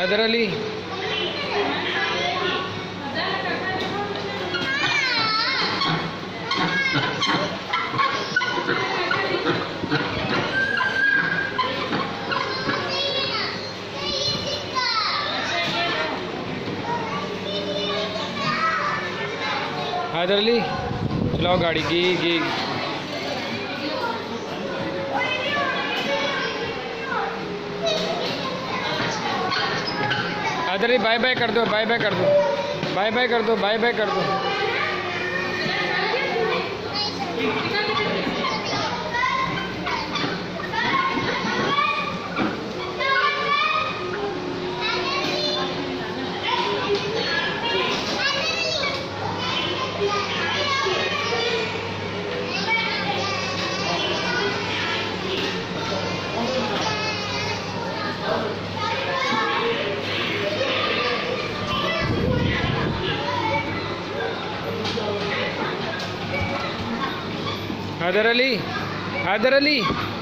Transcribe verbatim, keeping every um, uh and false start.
हैदर अली, हैदर अली चलाओ गाड़ी की की हैदर अली बाय बाय कर दो, बाय बाय कर दो, बाय बाय कर दो, बाय बाय कर दो। हैदर अली, हैदर अली।